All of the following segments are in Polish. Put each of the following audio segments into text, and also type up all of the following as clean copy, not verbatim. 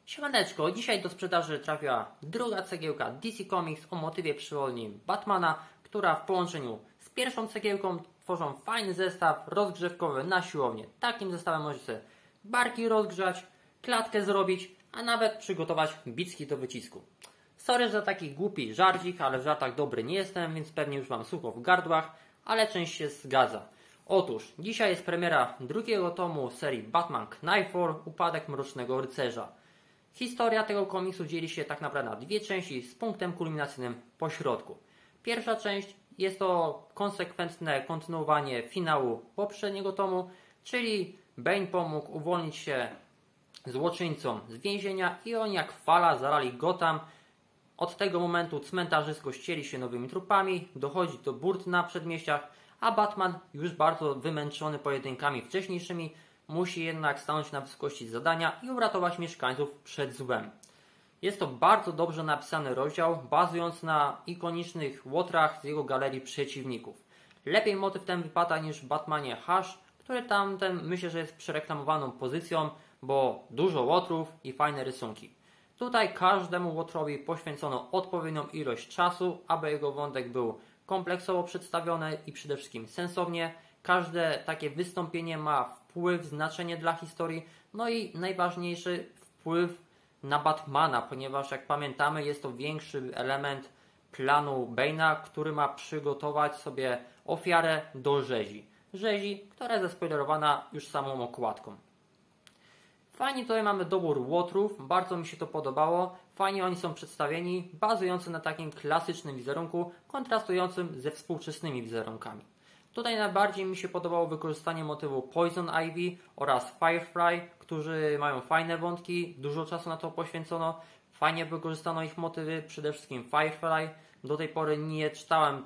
Siemaneczko, dzisiaj do sprzedaży trafiła druga cegiełka DC Comics o motywie przewodnim Batmana, która w połączeniu z pierwszą cegiełką tworzą fajny zestaw rozgrzewkowy na siłownię. Takim zestawem możecie sobie barki rozgrzać, klatkę zrobić, a nawet przygotować bicki do wycisku. Sorry za taki głupi żarcik, ale w żartach dobry nie jestem, więc pewnie już Wam sucho w gardłach, ale część się zgadza. Otóż, dzisiaj jest premiera drugiego tomu serii Batman Knightfall – Upadek Mrocznego Rycerza. Historia tego komiksu dzieli się tak naprawdę na dwie części z punktem kulminacyjnym po środku. Pierwsza część jest to konsekwentne kontynuowanie finału poprzedniego tomu, czyli Bane pomógł uwolnić się złoczyńcom z więzienia i oni jak fala zalali Gotham. Od tego momentu cmentarzysko ścieli się nowymi trupami, dochodzi do burt na przedmieściach, a Batman, już bardzo wymęczony pojedynkami wcześniejszymi, musi jednak stanąć na wysokości zadania i uratować mieszkańców przed złem. Jest to bardzo dobrze napisany rozdział, bazując na ikonicznych łotrach z jego galerii przeciwników. Lepiej motyw ten wypada niż w Batmanie Hush, który tamten myślę, że jest przereklamowaną pozycją, bo dużo łotrów i fajne rysunki. Tutaj każdemu łotrowi poświęcono odpowiednią ilość czasu, aby jego wątek był kompleksowo przedstawiony i przede wszystkim sensownie. Każde takie wystąpienie ma wpływ, znaczenie dla historii, no i najważniejszy wpływ na Batmana, ponieważ jak pamiętamy jest to większy element planu Bane'a, który ma przygotować sobie ofiarę do rzezi. Rzezi, która jest zaspoilerowana już samą okładką. Fajnie tutaj mamy dobór łotrów, bardzo mi się to podobało. Fajnie oni są przedstawieni, bazujący na takim klasycznym wizerunku, kontrastującym ze współczesnymi wizerunkami. Tutaj najbardziej mi się podobało wykorzystanie motywu Poison Ivy oraz Firefly, którzy mają fajne wątki, dużo czasu na to poświęcono. Fajnie wykorzystano ich motywy, przede wszystkim Firefly. Do tej pory nie czytałem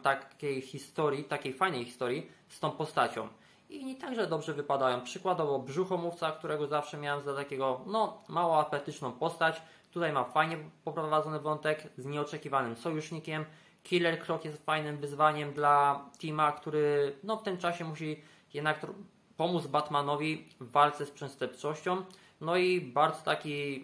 takiej fajnej historii z tą postacią. I oni także dobrze wypadają. Przykładowo Brzuchomówca, którego zawsze miałem za takiego mało apetyczną postać. Tutaj ma fajnie poprowadzony wątek z nieoczekiwanym sojusznikiem. Killer Croc jest fajnym wyzwaniem dla Tima, który w tym czasie musi jednak pomóc Batmanowi w walce z przestępczością. No i bardzo taki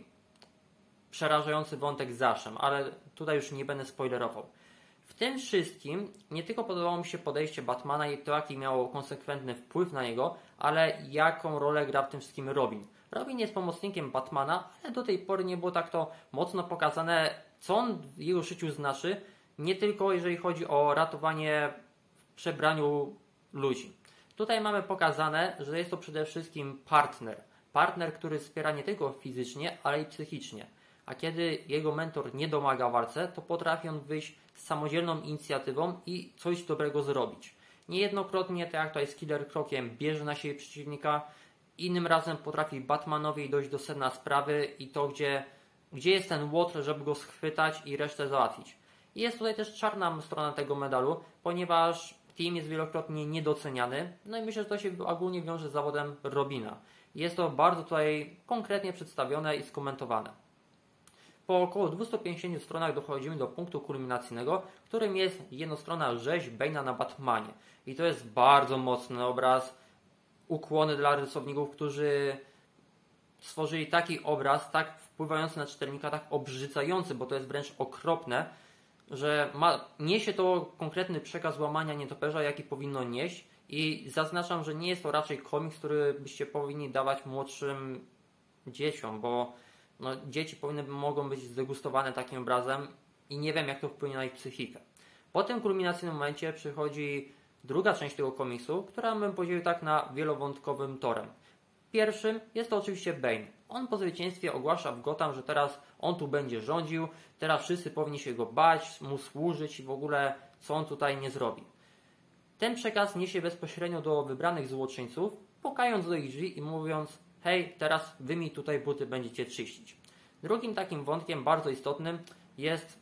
przerażający wątek z Zaszem, ale tutaj już nie będę spoilerował. W tym wszystkim nie tylko podobało mi się podejście Batmana i to, jaki miało konsekwentny wpływ na niego, ale jaką rolę gra w tym wszystkim Robin. Robin jest pomocnikiem Batmana, ale do tej pory nie było tak to mocno pokazane, co on w jego życiu znaczy, nie tylko jeżeli chodzi o ratowanie w przebraniu ludzi. Tutaj mamy pokazane, że jest to przede wszystkim partner. Partner, który wspiera nie tylko fizycznie, ale i psychicznie. A kiedy jego mentor nie domaga w walce, to potrafi on wyjść z samodzielną inicjatywą i coś dobrego zrobić. Niejednokrotnie, tak jak tutaj z Killer Crociem, bierze na siebie przeciwnika, innym razem potrafi Batmanowi dojść do sedna sprawy i to, gdzie jest ten łotr, żeby go schwytać i resztę załatwić. I jest tutaj też czarna strona tego medalu, ponieważ Tim jest wielokrotnie niedoceniany, no i myślę, że to się ogólnie wiąże z zawodem Robina. Jest to bardzo tutaj konkretnie przedstawione i skomentowane. Po około 250 stronach dochodzimy do punktu kulminacyjnego, którym jest jednostronna rzeź Bane'a na Batmanie. I to jest bardzo mocny obraz, ukłony dla rysowników, którzy stworzyli taki obraz, tak wpływający na czytelnika, tak obrzydzający, bo to jest wręcz okropne, że niesie to konkretny przekaz łamania nietoperza, jaki powinno nieść. I zaznaczam, że nie jest to raczej komiks, który byście powinni dawać młodszym dzieciom, bo dzieci mogą być zdegustowane takim obrazem i nie wiem, jak to wpłynie na ich psychikę. Po tym kulminacyjnym momencie przychodzi druga część tego komiksu, która bym podzielił tak na wielowątkowym torem. Pierwszym jest to oczywiście Bane. On po zwycięstwie ogłasza w Gotham, że teraz on tu będzie rządził, teraz wszyscy powinni się go bać, mu służyć i w ogóle co on tutaj nie zrobi. Ten przekaz niesie bezpośrednio do wybranych złoczyńców, pukając do ich drzwi i mówiąc: hej, teraz wy mi tutaj buty będziecie czyścić. Drugim takim wątkiem bardzo istotnym jest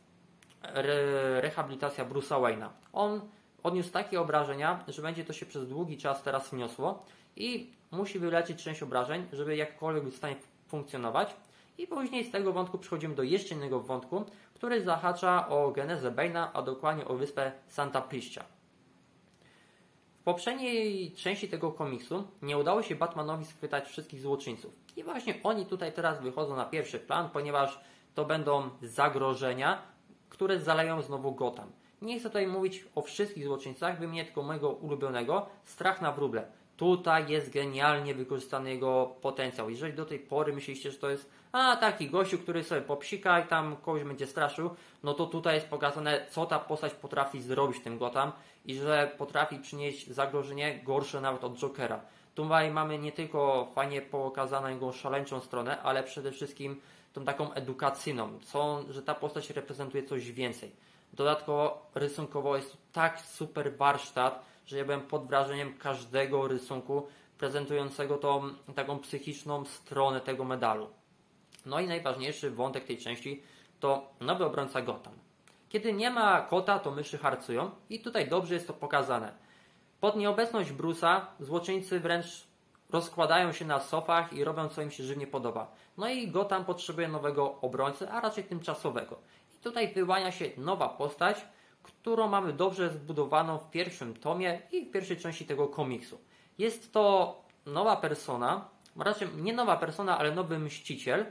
rehabilitacja Bruce'a Wayne'a. On odniósł takie obrażenia, że będzie to się przez długi czas teraz wniosło i musi wyleczyć część obrażeń, żeby jakkolwiek był w stanie funkcjonować. I później z tego wątku przechodzimy do jeszcze innego wątku, który zahacza o genezę Bane'a, a dokładnie o wyspę Santa Priscia. W poprzedniej części tego komiksu nie udało się Batmanowi schwytać wszystkich złoczyńców. I właśnie oni tutaj teraz wychodzą na pierwszy plan, ponieważ to będą zagrożenia, które zaleją znowu Gotham. Nie chcę tutaj mówić o wszystkich złoczyńcach, wymienię tylko mojego ulubionego, Strach na wróble. Tutaj jest genialnie wykorzystany jego potencjał. Jeżeli do tej pory myśleliście, że to jest taki gościu, który sobie popsika i tam kogoś będzie straszył, no to tutaj jest pokazane, co ta postać potrafi zrobić w tym Gotham i że potrafi przynieść zagrożenie gorsze nawet od Jokera. Tutaj mamy nie tylko fajnie pokazaną jego szaleńczą stronę, ale przede wszystkim tą taką edukacyjną, że ta postać reprezentuje coś więcej. Dodatkowo rysunkowo jest to tak super warsztat, że ja byłem pod wrażeniem każdego rysunku prezentującego tą taką psychiczną stronę tego medalu. No i najważniejszy wątek tej części to nowy obrońca Gotham. Kiedy nie ma kota, to myszy harcują i tutaj dobrze jest to pokazane. Pod nieobecność Bruce'a złoczyńcy wręcz rozkładają się na sofach i robią, co im się żywnie podoba. No i Gotham potrzebuje nowego obrońcy, a raczej tymczasowego. I tutaj wyłania się nowa postać, którą mamy dobrze zbudowaną w pierwszym tomie i w pierwszej części tego komiksu. Jest to nowa persona, raczej nie nowa persona, ale nowy mściciel,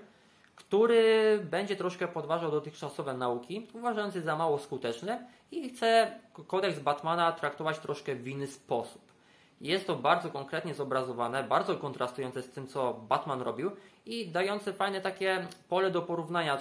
który będzie troszkę podważał dotychczasowe nauki, uważając je za mało skuteczne i chce kodeks Batmana traktować troszkę w inny sposób. Jest to bardzo konkretnie zobrazowane, bardzo kontrastujące z tym, co Batman robił i dające fajne takie pole do porównania,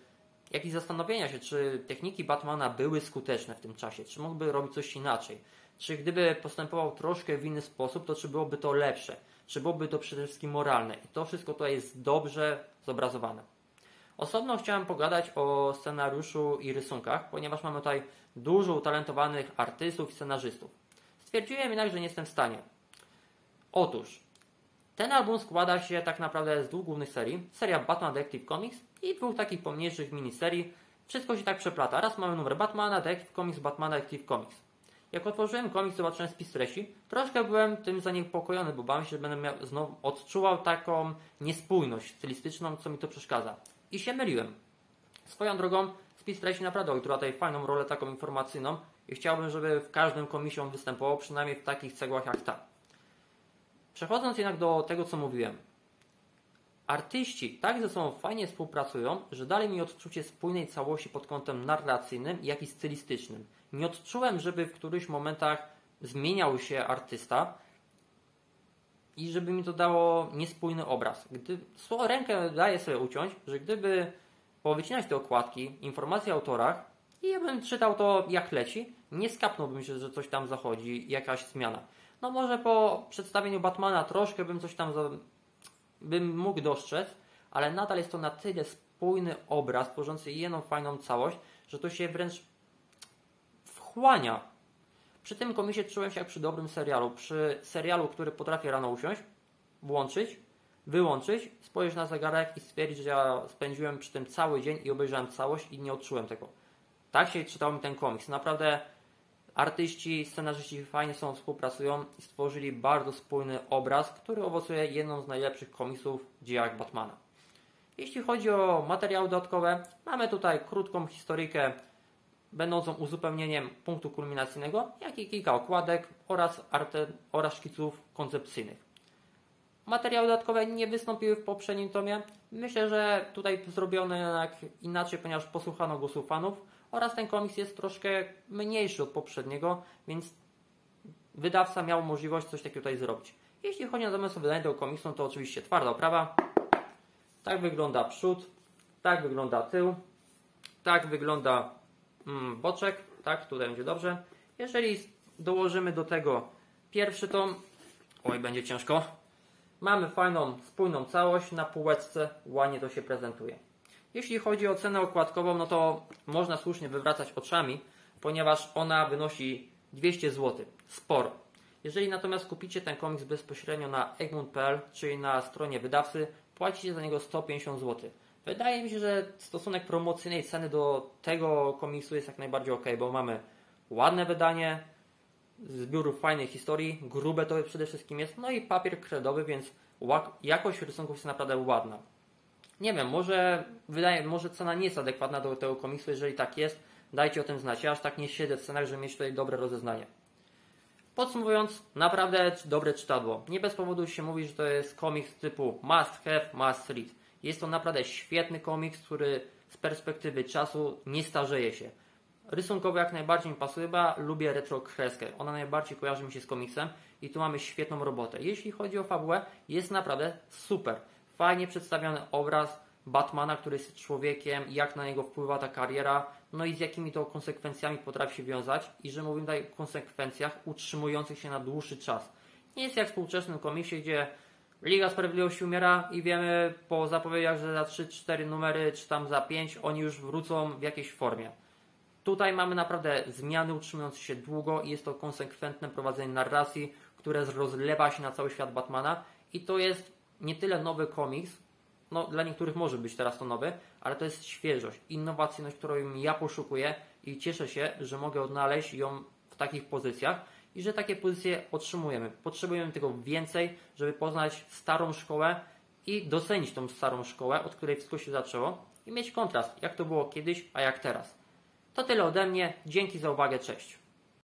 jak i zastanowienia się, czy techniki Batmana były skuteczne w tym czasie, czy mógłby robić coś inaczej, czy gdyby postępował troszkę w inny sposób, to czy byłoby to lepsze, czy byłoby to przede wszystkim moralne. I to wszystko tutaj jest dobrze zobrazowane. Osobno chciałem pogadać o scenariuszu i rysunkach, ponieważ mamy tutaj dużo utalentowanych artystów i scenarzystów. Stwierdziłem jednak, że nie jestem w stanie. Otóż, ten album składa się tak naprawdę z dwóch głównych serii. Seria Batman Detective Comics i dwóch takich pomniejszych miniserii. Wszystko się tak przeplata. Raz mamy numer Batmana Detective Comics, Batmana Detective Comics. Jak otworzyłem komiks, zobaczyłem spis treści, troszkę byłem tym zaniepokojony, bo bałem się, że będę znowu odczuwał taką niespójność stylistyczną, co mi to przeszkadza. I się myliłem. Swoją drogą, spis treści naprawdę odgrywa tutaj fajną rolę taką informacyjną i chciałbym, żeby w każdym komisie on występował, przynajmniej w takich cegłach jak ta. Przechodząc jednak do tego, co mówiłem. Artyści tak ze sobą fajnie współpracują, że dali mi odczucie spójnej całości pod kątem narracyjnym, jak i stylistycznym. Nie odczułem, żeby w którychś momentach zmieniał się artysta i żeby mi to dało niespójny obraz. Rękę daję sobie uciąć, że gdyby powycinać te okładki, informacje o autorach i ja bym czytał to jak leci, nie skapnąłbym się, że coś tam zachodzi, jakaś zmiana. No może po przedstawieniu Batmana troszkę bym coś tam bym mógł dostrzec, ale nadal jest to na tyle spójny obraz, tworzący jedną fajną całość, że to się wręcz wchłania. Przy tym komisie czułem się jak przy dobrym serialu. Przy serialu, który potrafię rano usiąść, włączyć, wyłączyć, spojrzeć na zegarek i stwierdzić, że ja spędziłem przy tym cały dzień i obejrzałem całość i nie odczułem tego. Tak się czytał mi ten komiks. Naprawdę artyści, scenarzyści fajnie są, współpracują i stworzyli bardzo spójny obraz, który owocuje jedną z najlepszych komiksów w dziejach Batmana. Jeśli chodzi o materiały dodatkowe, mamy tutaj krótką historyjkę będącą uzupełnieniem punktu kulminacyjnego, jak i kilka okładek oraz szkiców koncepcyjnych. Materiały dodatkowe nie wystąpiły w poprzednim tomie. Myślę, że tutaj zrobiono jednak inaczej, ponieważ posłuchano głosu fanów oraz ten komiks jest troszkę mniejszy od poprzedniego, więc wydawca miał możliwość coś takiego tutaj zrobić. Jeśli chodzi natomiast o wydanie tego komiksu, to oczywiście twarda oprawa. Tak wygląda przód, tak wygląda tył, tak wygląda boczek, tak, tutaj będzie dobrze. Jeżeli dołożymy do tego pierwszy tom, będzie ciężko, mamy fajną, spójną całość na półeczce, ładnie to się prezentuje. Jeśli chodzi o cenę okładkową, no to można słusznie wywracać oczami, ponieważ ona wynosi 200 zł, sporo. Jeżeli natomiast kupicie ten komiks bezpośrednio na egmont.pl, czyli na stronie wydawcy, płacicie za niego 150 zł. Wydaje mi się, że stosunek promocyjnej ceny do tego komiksu jest jak najbardziej ok, bo mamy ładne wydanie, zbiór fajnej historii, grube to przede wszystkim jest, no i papier kredowy, więc jakość rysunków jest naprawdę ładna. Nie wiem, może cena nie jest adekwatna do tego komiksu, jeżeli tak jest, dajcie o tym znać. Ja aż tak nie siedzę w cenach, żeby mieć tutaj dobre rozeznanie. Podsumowując, naprawdę dobre czytadło. Nie bez powodu się mówi, że to jest komiks typu must have, must read. Jest to naprawdę świetny komiks, który z perspektywy czasu nie starzeje się. Rysunkowo jak najbardziej mi pasuje, bo ja lubię retro kreskę. Ona najbardziej kojarzy mi się z komiksem i tu mamy świetną robotę. Jeśli chodzi o fabułę, jest naprawdę super. Fajnie przedstawiony obraz Batmana, który jest człowiekiem, jak na niego wpływa ta kariera, no i z jakimi to konsekwencjami potrafi się wiązać i że mówimy tutaj o konsekwencjach utrzymujących się na dłuższy czas. Nie jest jak w współczesnym komiksie, gdzie Liga Sprawiedliwości umiera i wiemy po zapowiedziach, że za 3-4 numery, czy tam za 5 oni już wrócą w jakiejś formie. Tutaj mamy naprawdę zmiany utrzymujące się długo i jest to konsekwentne prowadzenie narracji, które rozlewa się na cały świat Batmana i to jest nie tyle nowy komiks, no dla niektórych może być teraz to nowy, ale to jest świeżość, innowacyjność, którą ja poszukuję i cieszę się, że mogę odnaleźć ją w takich pozycjach i że takie pozycje otrzymujemy. Potrzebujemy tego więcej, żeby poznać starą szkołę i docenić tą starą szkołę, od której wszystko się zaczęło i mieć kontrast, jak to było kiedyś, a jak teraz. To tyle ode mnie. Dzięki za uwagę. Cześć.